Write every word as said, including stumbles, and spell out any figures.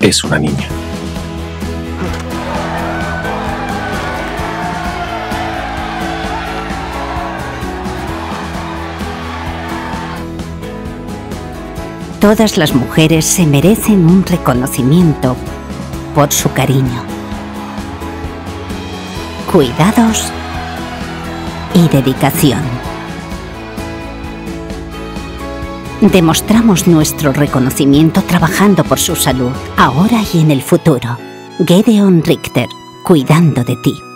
Es una niña. Todas las mujeres se merecen un reconocimiento por su cariño, cuidados y dedicación. Demostramos nuestro reconocimiento trabajando por su salud, ahora y en el futuro. Gedeon Richter, cuidando de ti.